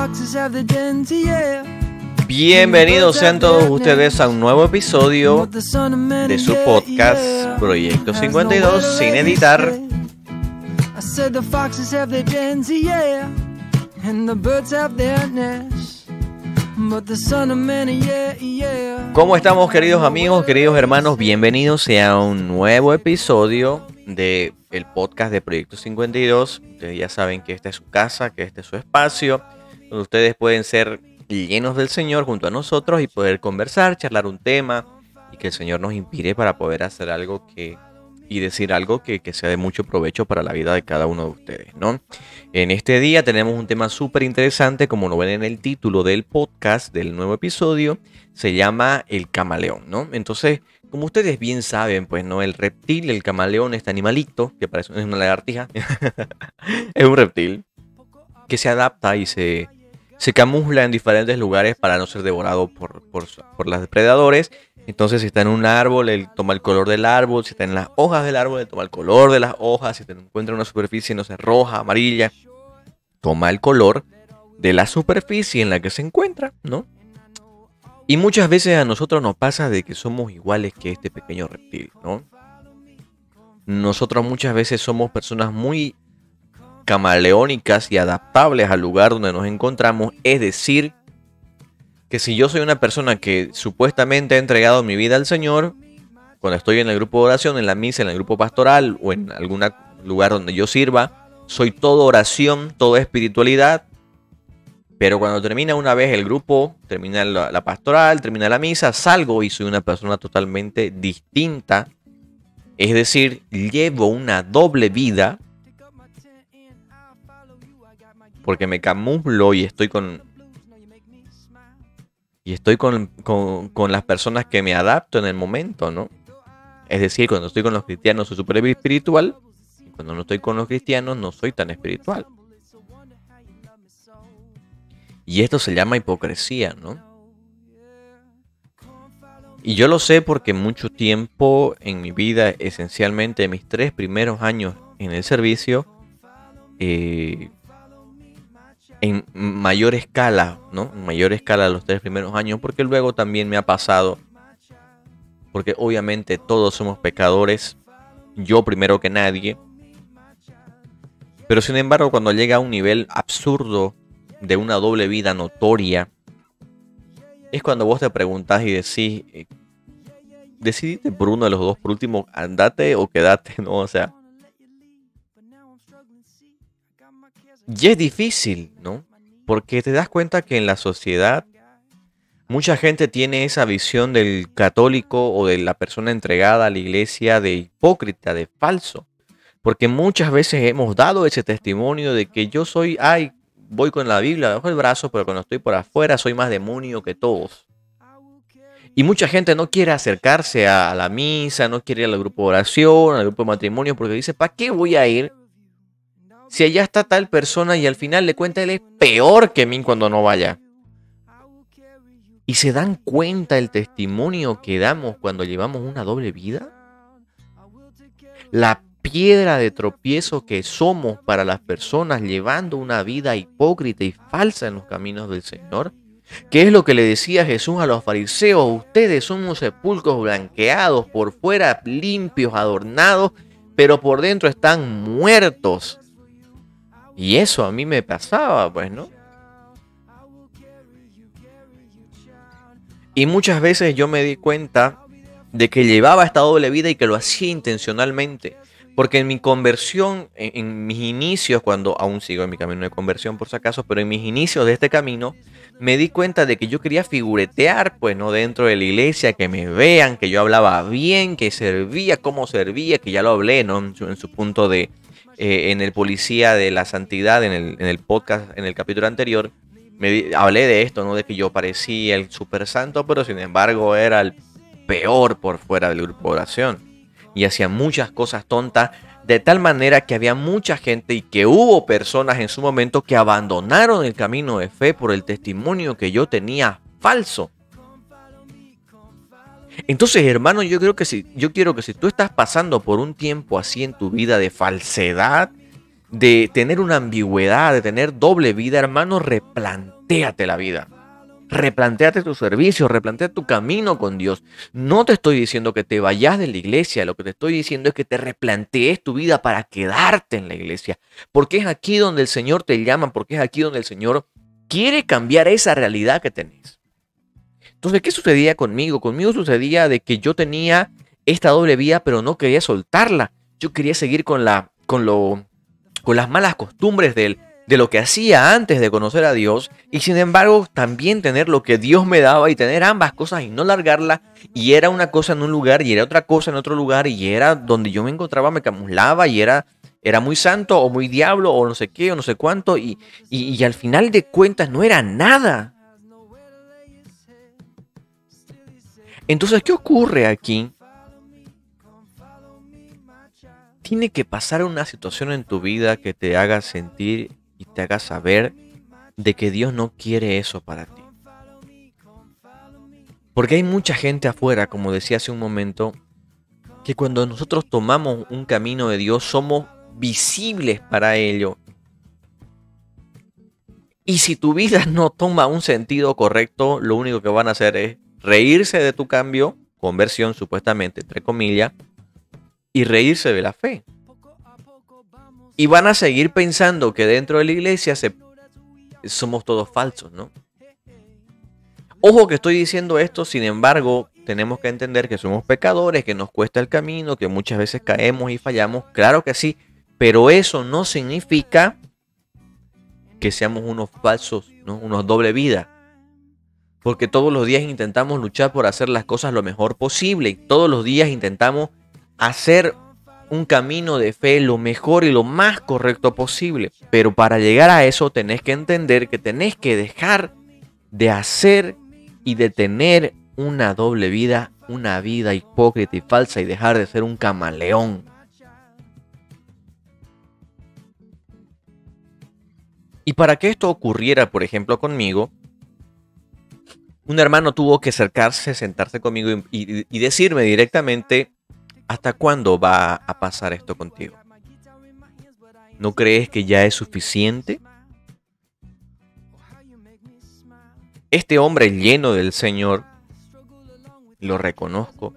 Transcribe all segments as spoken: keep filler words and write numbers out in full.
Bienvenidos sean todos ustedes a un nuevo episodio de su podcast Proyecto cincuenta y dos sin editar. ¿Cómo estamos, queridos amigos, queridos hermanos? Bienvenidos a un nuevo episodio de el podcast de Proyecto cincuenta y dos. Ustedes ya saben que esta es su casa, que este es su espacio, donde ustedes pueden ser llenos del Señor junto a nosotros y poder conversar, charlar un tema y que el Señor nos inspire para poder hacer algo que y decir algo que, que sea de mucho provecho para la vida de cada uno de ustedes, ¿no? En este día tenemos un tema súper interesante, como lo ven en el título del podcast del nuevo episodio, se llama el camaleón, ¿no? Entonces, como ustedes bien saben, pues, ¿no? El reptil, el camaleón, este animalito, que parece una lagartija, es un reptil que se adapta y se, se camufla en diferentes lugares para no ser devorado por, por, por los depredadores. Entonces, si está en un árbol, él toma el color del árbol. Si está en las hojas del árbol, él toma el color de las hojas. Si se encuentra en una superficie, no sé, roja, amarilla, toma el color de la superficie en la que se encuentra, ¿no? Y muchas veces a nosotros nos pasa de que somos iguales que este pequeño reptil, ¿no? Nosotros muchas veces somos personas muy camaleónicas y adaptables al lugar donde nos encontramos. Es decir, que si yo soy una persona que supuestamente ha entregado mi vida al Señor, cuando estoy en el grupo de oración, en la misa, en el grupo pastoral o en algún lugar donde yo sirva, soy todo oración, todo espiritualidad. Pero cuando termina una vez el grupo, termina la, la pastoral, termina la misa, salgo y soy una persona totalmente distinta. Es decir, llevo una doble vida porque me camuflo y estoy con... Y estoy con, con, con las personas que me adapto en el momento, ¿no? Es decir, cuando estoy con los cristianos soy súper espiritual. Y cuando no estoy con los cristianos no soy tan espiritual. Y esto se llama hipocresía, ¿no? Y yo lo sé porque mucho tiempo en mi vida, esencialmente mis tres primeros años en el servicio, eh, en mayor escala, ¿no? En mayor escala los tres primeros años, porque luego también me ha pasado, porque obviamente todos somos pecadores, yo primero que nadie, pero sin embargo cuando llega a un nivel absurdo de una doble vida notoria, es cuando vos te preguntás y decís, eh, decidite por uno de los dos, por último, andate o quedate, ¿no? O sea, y es difícil, ¿no? Porque te das cuenta que en la sociedad mucha gente tiene esa visión del católico o de la persona entregada a la iglesia de hipócrita, de falso. Porque muchas veces hemos dado ese testimonio de que yo soy, ay, voy con la Biblia bajo el brazo, pero cuando estoy por afuera soy más demonio que todos. Y mucha gente no quiere acercarse a la misa, no quiere ir al grupo de oración, al grupo de matrimonio, porque dice, ¿para qué voy a ir? Si allá está tal persona y al final le cuenta él es peor que mí cuando no vaya. ¿Y se dan cuenta el testimonio que damos cuando llevamos una doble vida? La piedra de tropiezo que somos para las personas llevando una vida hipócrita y falsa en los caminos del Señor. ¿Qué es lo que le decía Jesús a los fariseos? Ustedes son unos sepulcros blanqueados, por fuera limpios, adornados, pero por dentro están muertos. Y eso a mí me pasaba, pues, ¿no? Y muchas veces yo me di cuenta de que llevaba esta doble vida y que lo hacía intencionalmente. Porque en mi conversión, en, en mis inicios, cuando aún sigo en mi camino de conversión por si acaso, pero en mis inicios de este camino, me di cuenta de que yo quería figuretear, pues, ¿no? Dentro de la iglesia, que me vean, que yo hablaba bien, que servía, cómo servía, que ya lo hablé, ¿no? En su, en su punto de... Eh, en el Policía de la Santidad, en el, en el podcast, en el capítulo anterior, me di, hablé de esto, ¿no? De que yo parecía el super santo, pero sin embargo era el peor por fuera del grupo de oración. Y hacía muchas cosas tontas, de tal manera que había mucha gente y que hubo personas en su momento que abandonaron el camino de fe por el testimonio que yo tenía falso. Entonces, hermano, yo creo que si, yo quiero que si tú estás pasando por un tiempo así en tu vida de falsedad, de tener una ambigüedad, de tener doble vida, hermano, replantea replantéate la vida. Replantéate tu servicio, replantea tu camino con Dios. No te estoy diciendo que te vayas de la iglesia, lo que te estoy diciendo es que te replantees tu vida para quedarte en la iglesia. Porque es aquí donde el Señor te llama, porque es aquí donde el Señor quiere cambiar esa realidad que tenés. Entonces, ¿qué sucedía conmigo? Conmigo sucedía de que yo tenía esta doble vida, pero no quería soltarla. Yo quería seguir con, la, con, lo, con las malas costumbres del de lo que hacía antes de conocer a Dios, y sin embargo también tener lo que Dios me daba y tener ambas cosas y no largarla, y era una cosa en un lugar y era otra cosa en otro lugar, y era donde yo me encontraba, me camuflaba y era, era muy santo o muy diablo o no sé qué o no sé cuánto, y, y, y al final de cuentas no era nada. Entonces, ¿qué ocurre aquí? Tiene que pasar una situación en tu vida que te haga sentir y te haga saber de que Dios no quiere eso para ti. Porque hay mucha gente afuera, como decía hace un momento, que cuando nosotros tomamos un camino de Dios somos visibles para ello. Y si tu vida no toma un sentido correcto, lo único que van a hacer es reírse de tu cambio, conversión supuestamente, entre comillas, y reírse de la fe. Y van a seguir pensando que dentro de la iglesia se, somos todos falsos, ¿no? Ojo que estoy diciendo esto, sin embargo, tenemos que entender que somos pecadores, que nos cuesta el camino, que muchas veces caemos y fallamos. Claro que sí, pero eso no significa que seamos unos falsos, ¿no? Unos doble vida. Porque todos los días intentamos luchar por hacer las cosas lo mejor posible. Y todos los días intentamos hacer un camino de fe lo mejor y lo más correcto posible. Pero para llegar a eso tenés que entender que tenés que dejar de hacer y de tener una doble vida, una vida hipócrita y falsa, y dejar de ser un camaleón. Y para que esto ocurriera, por ejemplo, conmigo, un hermano tuvo que acercarse, sentarse conmigo y, y, y decirme directamente: ¿hasta cuándo va a pasar esto contigo? ¿No crees que ya es suficiente? Este hombre lleno del Señor, lo reconozco,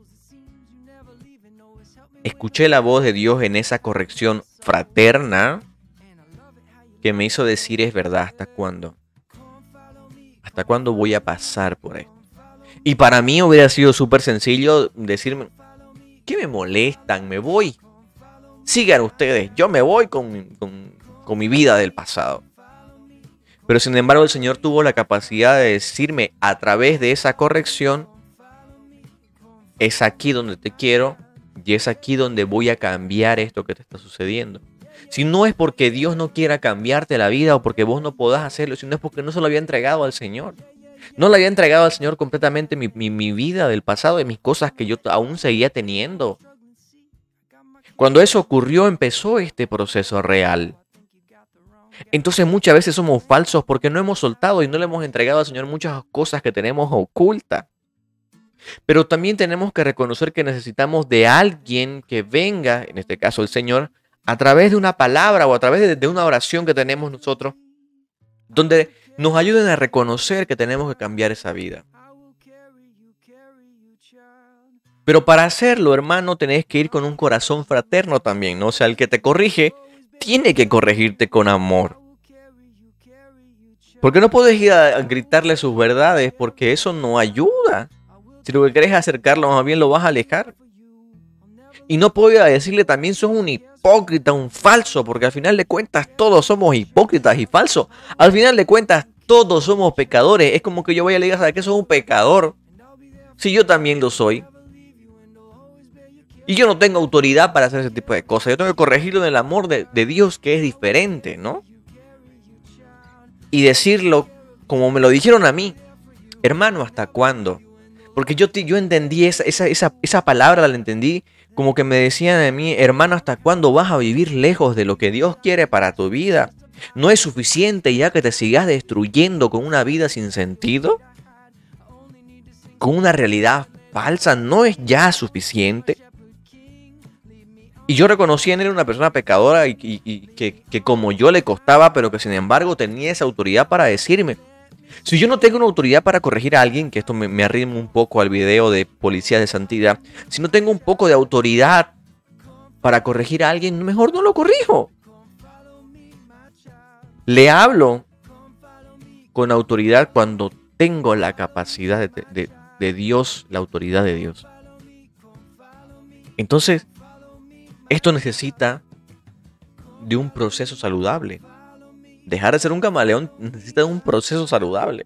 escuché la voz de Dios en esa corrección fraterna que me hizo decir: es verdad, ¿hasta cuándo? ¿Hasta cuándo voy a pasar por esto? Y para mí hubiera sido súper sencillo decirme: ¿qué me molestan? Me voy. Sigan ustedes, yo me voy con, con, con mi vida del pasado. Pero sin embargo el Señor tuvo la capacidad de decirme a través de esa corrección: es aquí donde te quiero y es aquí donde voy a cambiar esto que te está sucediendo. Si no es porque Dios no quiera cambiarte la vida o porque vos no podás hacerlo, sino es porque no se lo había entregado al Señor. No le había entregado al Señor completamente mi, mi, mi vida del pasado y mis cosas que yo aún seguía teniendo. Cuando eso ocurrió, empezó este proceso real. Entonces muchas veces somos falsos porque no hemos soltado y no le hemos entregado al Señor muchas cosas que tenemos ocultas. Pero también tenemos que reconocer que necesitamos de alguien que venga, en este caso el Señor, a través de una palabra o a través de, de una oración que tenemos nosotros, donde nos ayuden a reconocer que tenemos que cambiar esa vida. Pero para hacerlo, hermano, tenés que ir con un corazón fraterno también, ¿no? O sea, el que te corrige tiene que corregirte con amor. Porque no puedes ir a gritarle sus verdades, porque eso no ayuda. Si lo que querés es acercarlo, más bien lo vas a alejar. Y no puedo decirle también: sos un hipócrita, un falso, porque al final de cuentas todos somos hipócritas y falsos. Al final de cuentas todos somos pecadores. Es como que yo vaya y le diga: ¿sabes qué? Sos un pecador. Si yo también lo soy. Y yo no tengo autoridad para hacer ese tipo de cosas. Yo tengo que corregirlo en el amor de, de Dios, que es diferente, ¿no? Y decirlo como me lo dijeron a mí: hermano, ¿hasta cuándo? Porque yo, yo entendí esa, esa, esa, esa palabra, la entendí como que me decían a mí: hermano, ¿hasta cuándo vas a vivir lejos de lo que Dios quiere para tu vida? ¿No es suficiente ya que te sigas destruyendo con una vida sin sentido? ¿Con una realidad falsa? ¿No es ya suficiente? Y yo reconocí en él una persona pecadora y, y, y que, que como yo le costaba, pero que sin embargo tenía esa autoridad para decirme. Si yo no tengo una autoridad para corregir a alguien, que esto me, me arrima un poco al video de Policías de Santidad, si no tengo un poco de autoridad para corregir a alguien, mejor no lo corrijo. Le hablo con autoridad cuando tengo la capacidad de, de, de Dios, la autoridad de Dios. Entonces, esto necesita de un proceso saludable. Dejar de ser un camaleón necesita de un proceso saludable.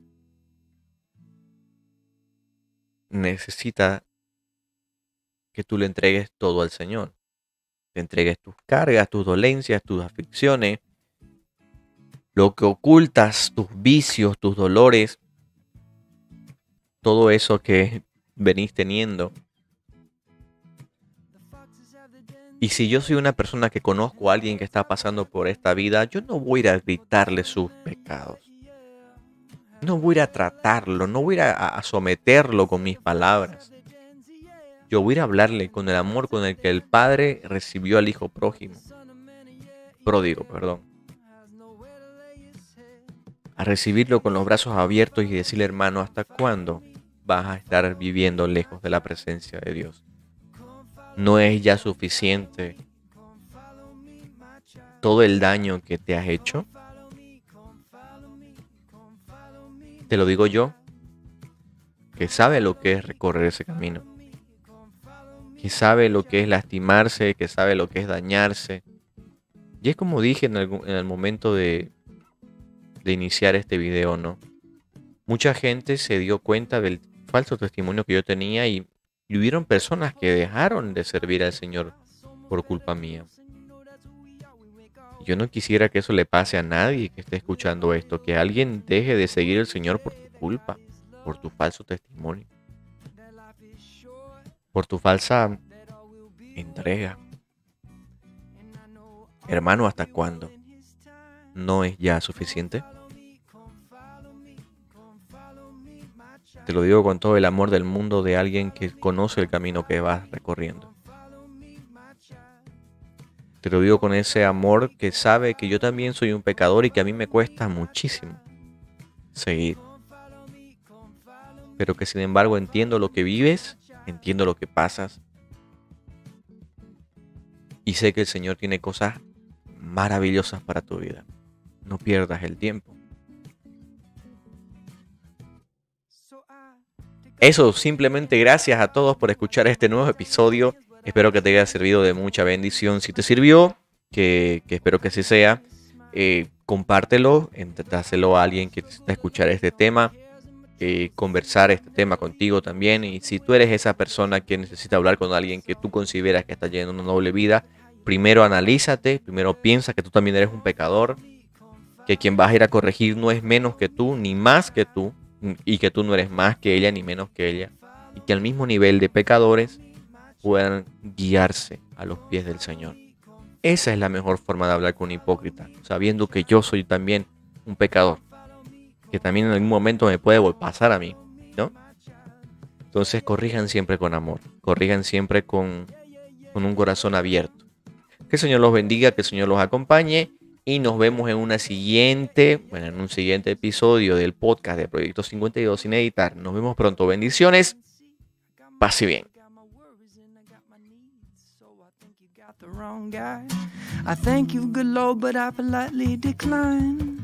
Necesita que tú le entregues todo al Señor. Te entregues tus cargas, tus dolencias, tus aflicciones, lo que ocultas, tus vicios, tus dolores, todo eso que venís teniendo. Y si yo soy una persona que conozco a alguien que está pasando por esta vida, yo no voy a ir a gritarle sus pecados. No voy a ir a tratarlo, no voy a ir a, a someterlo con mis palabras. Yo voy a ir a hablarle con el amor con el que el Padre recibió al Hijo prójimo. Pródigo, perdón. A recibirlo con los brazos abiertos y decirle, hermano, ¿hasta cuándo vas a estar viviendo lejos de la presencia de Dios? ¿No es ya suficiente todo el daño que te has hecho? Te lo digo yo, que sabe lo que es recorrer ese camino, que sabe lo que es lastimarse, que sabe lo que es dañarse. Y es como dije en el, en el momento de, de iniciar este video, ¿no? Mucha gente se dio cuenta del falso testimonio que yo tenía y Y hubieron personas que dejaron de servir al Señor por culpa mía. Yo no quisiera que eso le pase a nadie que esté escuchando esto, que alguien deje de seguir al Señor por tu culpa, por tu falso testimonio, por tu falsa entrega. Hermano, ¿hasta cuándo? ¿No es ya suficiente? Te lo digo con todo el amor del mundo de alguien que conoce el camino que vas recorriendo. Te lo digo con ese amor que sabe que yo también soy un pecador y que a mí me cuesta muchísimo seguir. Pero que sin embargo entiendo lo que vives, entiendo lo que pasas. Y sé que el Señor tiene cosas maravillosas para tu vida. No pierdas el tiempo. Eso, simplemente gracias a todos por escuchar este nuevo episodio. Espero que te haya servido de mucha bendición. Si te sirvió, que, que espero que así sea, eh, compártelo, dáselo a alguien que necesita escuchar este tema, eh, conversar este tema contigo también. Y si tú eres esa persona que necesita hablar con alguien que tú consideras que está llevando una noble vida, primero analízate, primero piensa que tú también eres un pecador, que quien vas a ir a corregir no es menos que tú, ni más que tú, y que tú no eres más que ella ni menos que ella, y que al mismo nivel de pecadores puedan guiarse a los pies del Señor. Esa es la mejor forma de hablar con un hipócrita, sabiendo que yo soy también un pecador, que también en algún momento me puede pasar a mí, ¿no? Entonces corrijan siempre con amor, corrijan siempre con, con un corazón abierto. Que el Señor los bendiga, que el Señor los acompañe. Y nos vemos en una siguiente, bueno, en un siguiente episodio del podcast de Proyecto cincuenta y dos sin editar. Nos vemos pronto. Bendiciones. Pase bien. I thank you, good Lord, but I politely decline.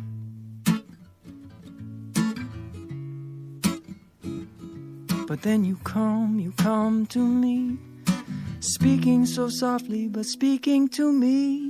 But then you come, you come to me, speaking so softly, but speaking to me.